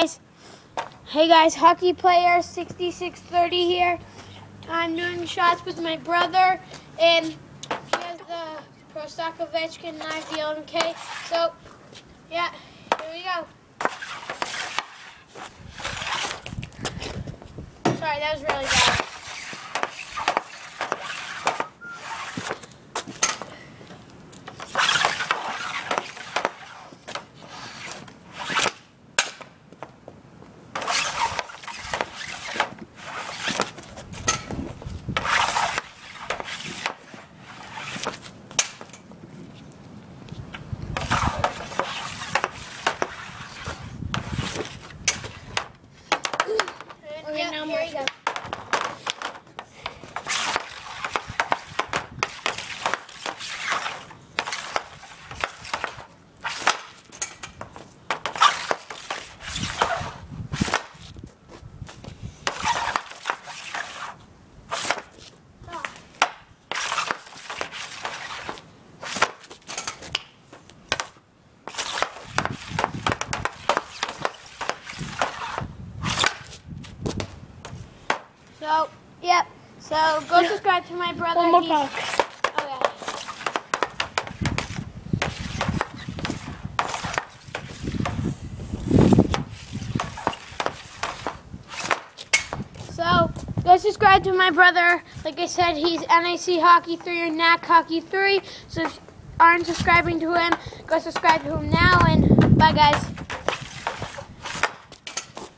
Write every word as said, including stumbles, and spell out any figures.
guys. Hey guys, hockey player sixty-six thirty here. I'm doing shots with my brother, and he has the Prostakovich and I have the L M K. So, yeah, here we go. Sorry, that was really bad. Okay, now more. Go. So, yep. So, go subscribe to my brother. One more He's, talk. Okay. So, go subscribe to my brother. Like I said, he's NAChockey three or NAChockey three. So, if you aren't subscribing to him, go subscribe to him now. And bye, guys.